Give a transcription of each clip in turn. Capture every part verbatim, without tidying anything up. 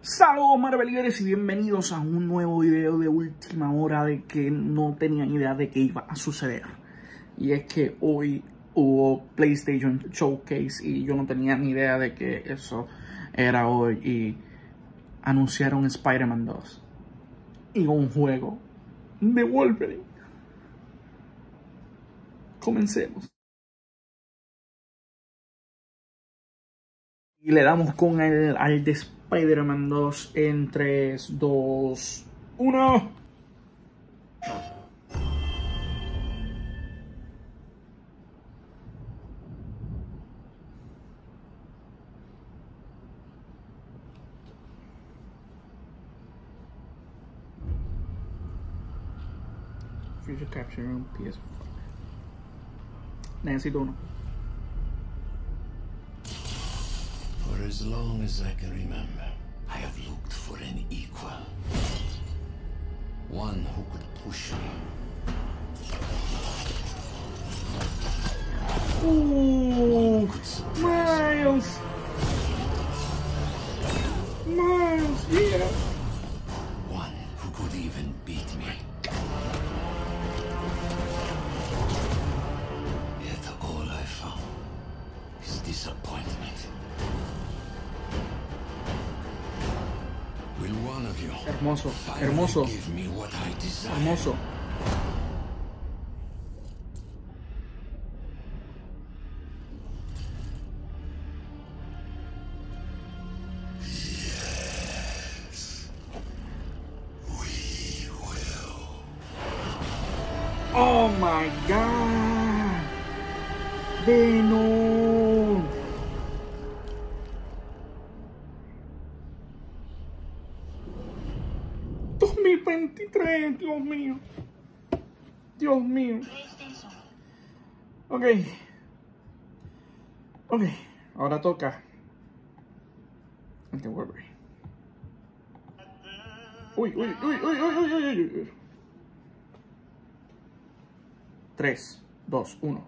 Saludos Marvelivers y bienvenidos a un nuevo video de última hora de que no tenía idea de qué iba a suceder. Y es que hoy hubo PlayStation Showcase y yo no tenía ni idea de que eso era hoy. Y anunciaron Spider-Man dos y un juego de Wolverine. Comencemos. Y le damos con el al de Spider-Man dos en tres, dos, uno. Future Capture Room P S cuatro. Necesito uno. For as long as I can remember, I have looked for an equal. One who could push me. Ooh, Miles! Miles, yeah! One who could even beat me. Yet all I found is disappointment. Will one of you Hermoso, finally hermoso, give me what I desire? hermoso. Yes, we will. Oh my god! Venom! dos mil veintitrés, Dios mío. Dios mío. Ok. Ok. Ahora toca el de Wolverine. Uy, uy, uy, uy, uy, uy, uy, uy. tres, dos, uno.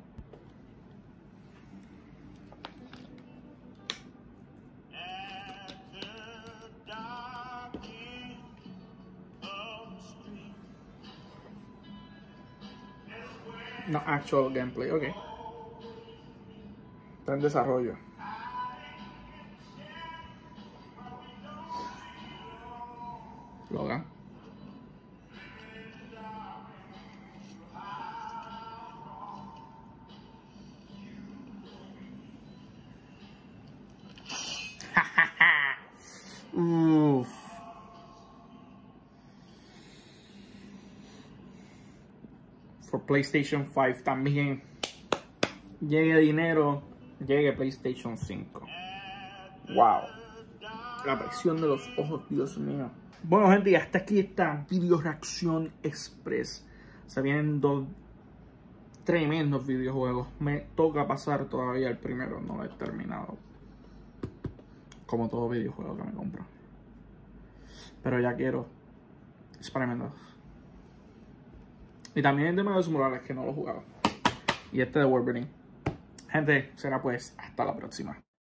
No actual gameplay, ok. Está en desarrollo. Logan. Uff. For PlayStation cinco también. Llegue dinero, llegue PlayStation cinco. Wow. La presión de los ojos, Dios mío. Bueno, gente, y hasta aquí esta video reacción express. Se vienen dos tremendos videojuegos. Me toca pasar todavía el primero, no lo he terminado. Como todo videojuego que me compro. Pero ya quiero Spider-Man dos. Y también el de Miles Morales, que no lo he jugado. Y este de Wolverine. Gente, será pues hasta la próxima.